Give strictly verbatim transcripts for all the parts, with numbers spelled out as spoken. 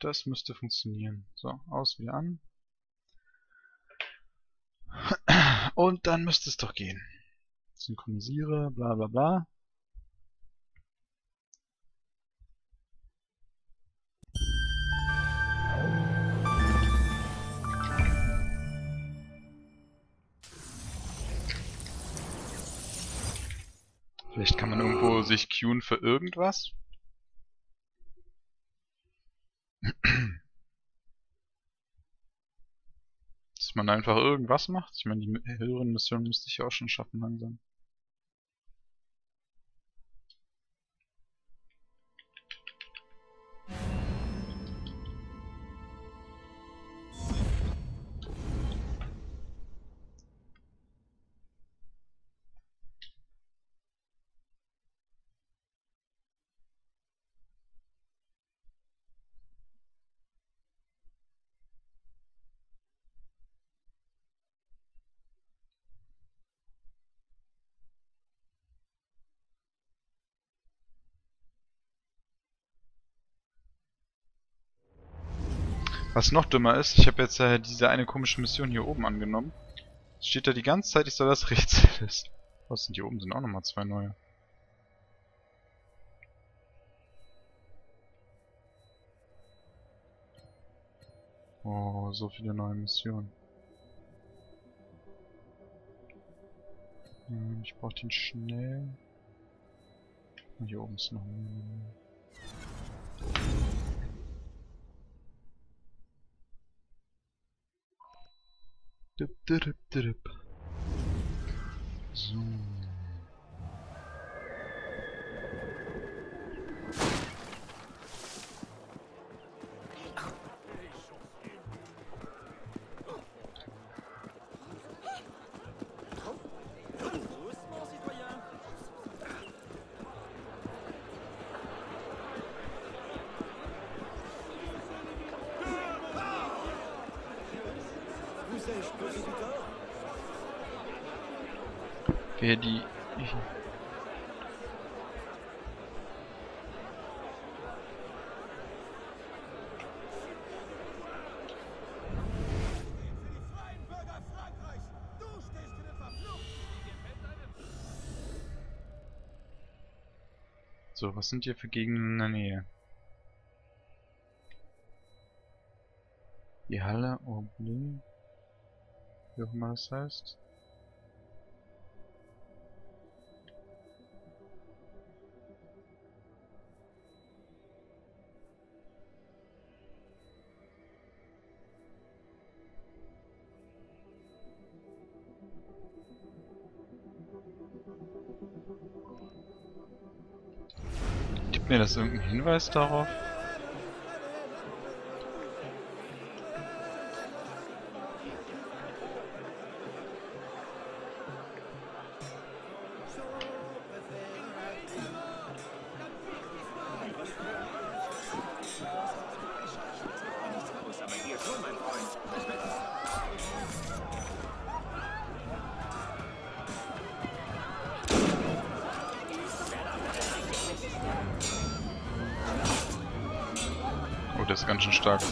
Das müsste funktionieren. So, aus, wieder an. Und dann müsste es doch gehen. Synchronisiere, bla bla bla. Vielleicht kann man irgendwo sich queuen für irgendwas. Dass man einfach irgendwas macht. Ich meine, die höheren Missionen müsste ich ja auch schon schaffen langsam. Was noch dümmer ist, ich habe jetzt äh, diese eine komische Mission hier oben angenommen. Es steht da die ganze Zeit, ich soll das Rätsel lösen. Was sind hier oben? Sind auch nochmal zwei neue. Oh, so viele neue Missionen. Hm, ich brauche den schnell. Hier oben ist noch ein... Dip, dip, dip. So. Wer die... Ich so, was sind hier für Gegenden in der Nähe? Die Halle Oblin, wie auch immer das heißt. Gibt mir das irgendeinen Hinweis darauf? Oh, das ist ganz schön stark.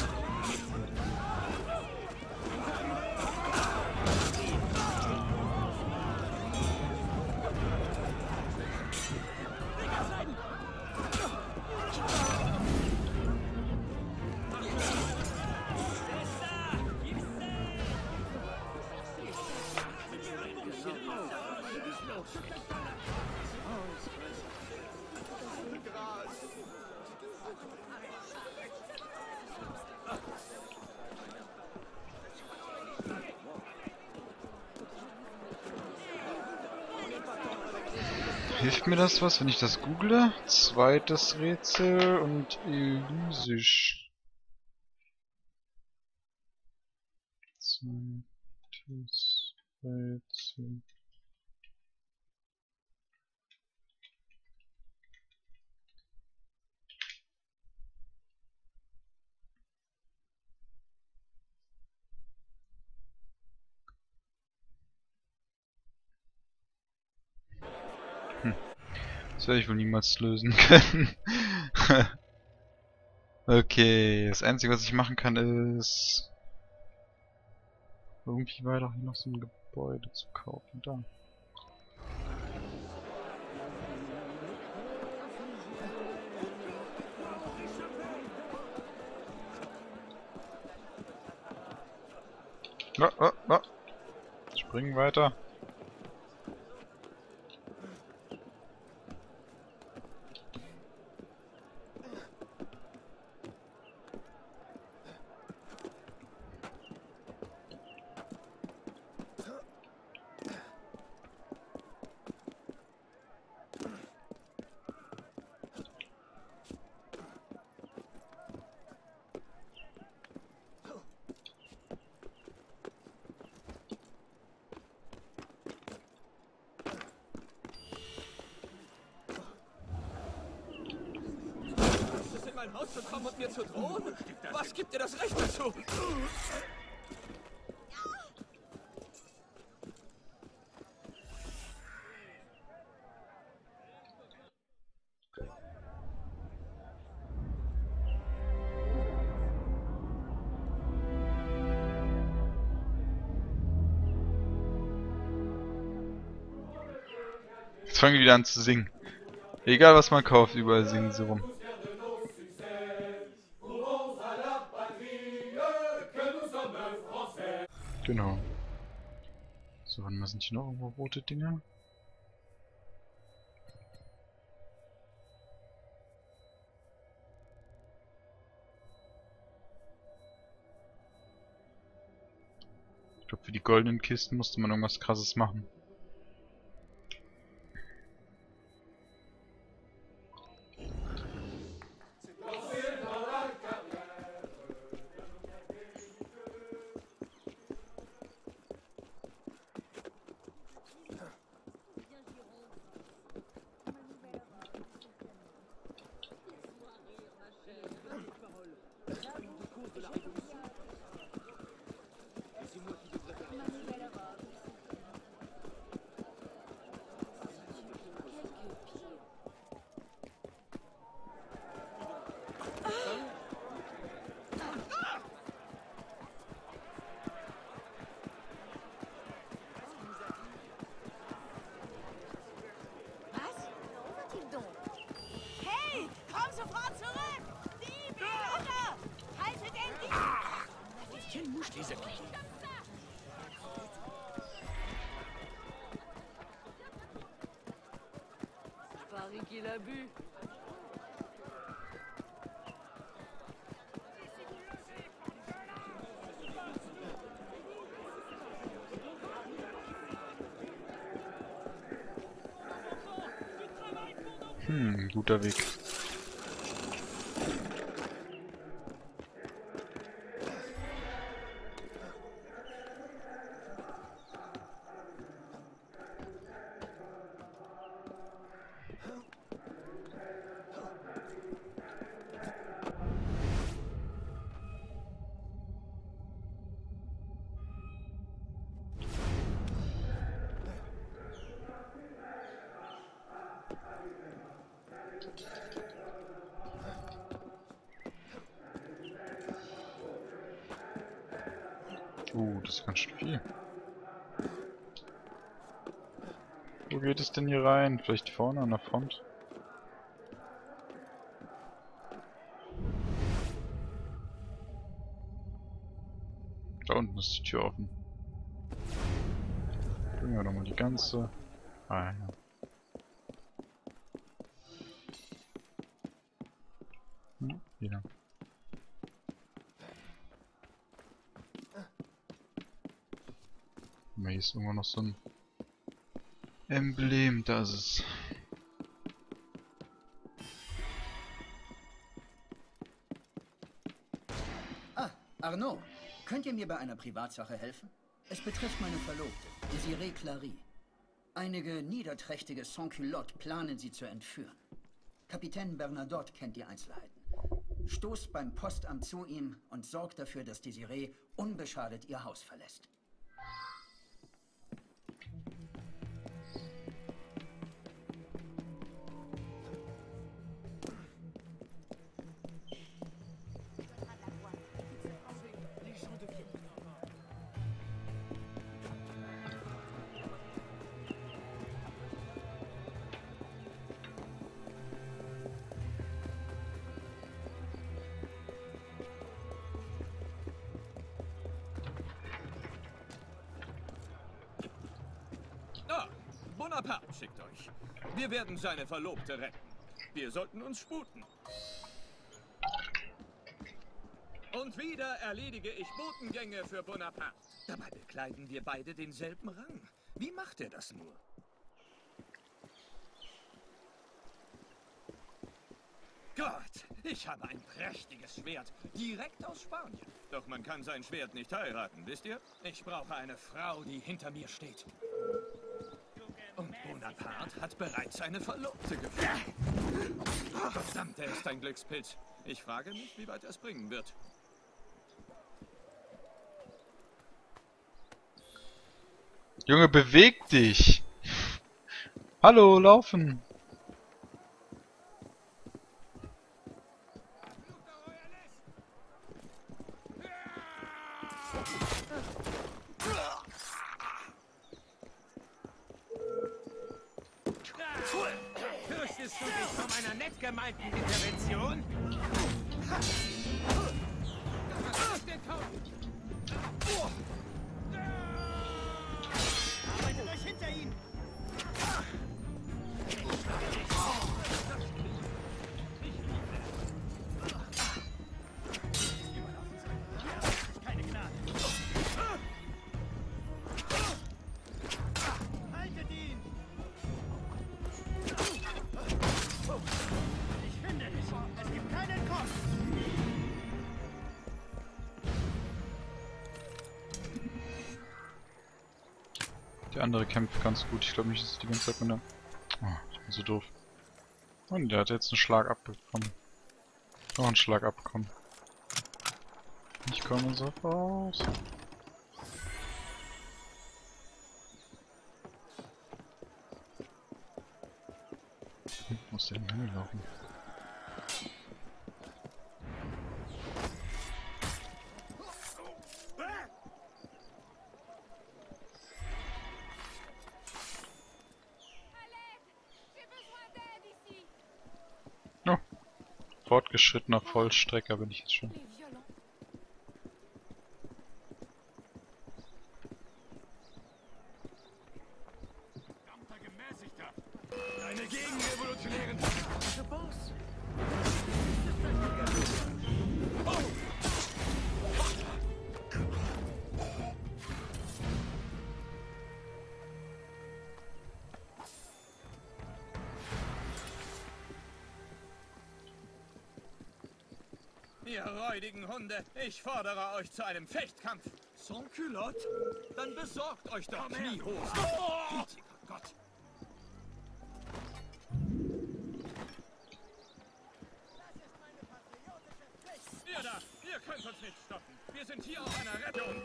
Hilft mir das was, wenn ich das google? Zweites Rätsel und Elysisch. Zweites Rätsel. Hm. Das werde ich wohl niemals lösen können. Okay, das Einzige, was ich machen kann, ist... Irgendwie war doch hier noch so ein Gebäude zu kaufen. Da. Oh, oh, oh. Springen weiter. In mein Haus zu kommen und mir zu drohen? Was gibt dir das Recht dazu? Jetzt fangen wir wieder an zu singen. Egal was man kauft, überall singen sie rum. Genau. So, wann sind hier noch irgendwo rote Dinger? Ich glaube, für die goldenen Kisten musste man irgendwas Krasses machen. Sofort zurück! Die Bilder! Haltet endlich! Bisschen muss diese Kinder. Paris qui l'a bu. Hm, guter Weg. Uh, das ist ganz schön viel. Wo geht es denn hier rein? Vielleicht vorne an der Front? Da unten ist die Tür offen. Bringen wir nochmal die ganze... Ah ja. Hm, hier. Hier ist irgendwo noch so ein Emblem, da ist es. Ah, Arnaud, könnt ihr mir bei einer Privatsache helfen? Es betrifft meine Verlobte, Desiree Clary. Einige niederträchtige Sans-Culottes planen sie zu entführen. Kapitän Bernadotte kennt die Einzelheiten. Stoßt beim Postamt zu ihm und sorgt dafür, dass Desiree unbeschadet ihr Haus verlässt. Bonaparte schickt euch. Wir werden seine Verlobte retten. Wir sollten uns sputen. Und wieder erledige ich Botengänge für Bonaparte. Dabei bekleiden wir beide denselben Rang. Wie macht er das nur? Gott, ich habe ein prächtiges Schwert, direkt aus Spanien. Doch man kann sein Schwert nicht heiraten, wisst ihr? Ich brauche eine Frau, die hinter mir steht. Und Bonaparte hat bereits eine Verlobte gefunden. Verdammt, er ist ein Glückspilz. Ich frage mich, wie weit er es bringen wird. Junge, beweg dich! Hallo, laufen! Fürchtest du dich vor meiner nett gemeinten Intervention? Arbeitet euch hinter ihn! Keine Gnade. Haltet ihn! Ich finde dich. Es gibt keinen Kopf. Der andere kämpft ganz gut. Ich glaube nicht, dass es die ganze Zeit mit der... Oh, ich bin so doof. Und der hat jetzt einen Schlag abbekommen. Noch einen Schlag abbekommen. Ich komme so raus. Hm, muss der denn hinlaufen? Oh. Fortgeschrittener Vollstrecker bin ich jetzt schon. Deine Gegenrevolutionären. Boss. Ihr räudigen Hunde, ich fordere euch zu einem Fechtkampf. Sans culotte? Dann besorgt euch doch Kniehosen. Gütiger Gott. Ihr da, ihr könnt uns nicht stoppen. Wir sind hier auf einer Rettung.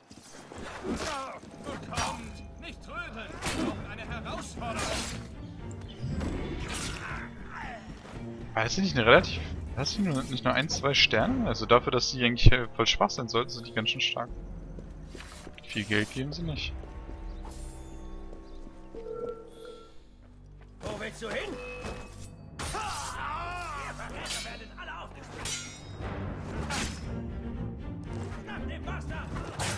Oh, kommt, nicht trödeln. Wir brauchen eine Herausforderung. Aber ist sie nicht eine relativ... Hast du nur, nicht nur ein, zwei Sterne? Also dafür, dass sie eigentlich äh, voll schwach sein sollten, sind die ganz schön stark. Viel Geld geben sie nicht. Wo willst du hin? Wir Verräter werden alle aufgeschmissen. Nach dem Bastard!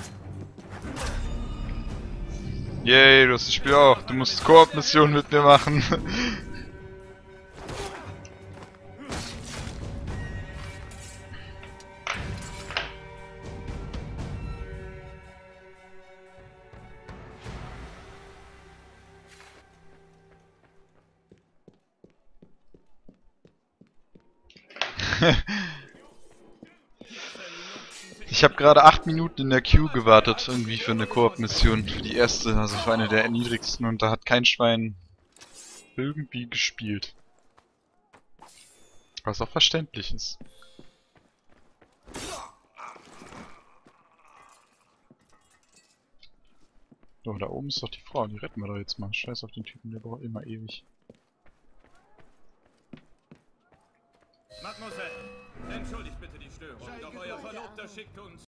Yay, du hast das Spiel auch. Du musst Koop-Missionen mit mir machen. Ich habe gerade acht Minuten in der Queue gewartet, irgendwie für eine Koop-Mission, für die erste, also für eine der niedrigsten, und da hat kein Schwein irgendwie gespielt. Was auch verständlich ist. So, da oben ist doch die Frau, die retten wir doch jetzt mal. Scheiß auf den Typen, der braucht immer ewig. Mademoiselle, entschuldigt bitte die Störung, doch euer Verlobter schickt uns